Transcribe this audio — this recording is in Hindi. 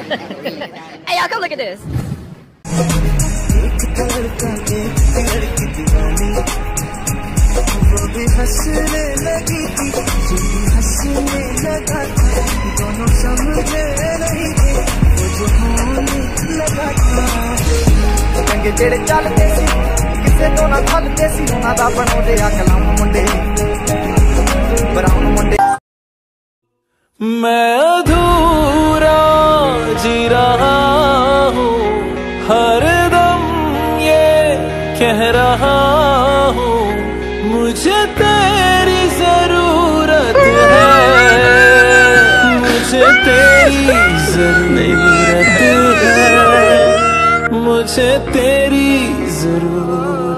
Hey, y'all, come look at this. जेड़े चलते सी किसे तो ना थलते सी उन्हां दा बनाउंदे आ कलम मुंडे ब्राउन मुंडे। मैं अधूरा जी रहा हूँ, हर दम ये कह रहा हूँ, मुझे तेरी जरूरत है, मुझे तेरी जरूरत है, मुझे तेरी जरूरत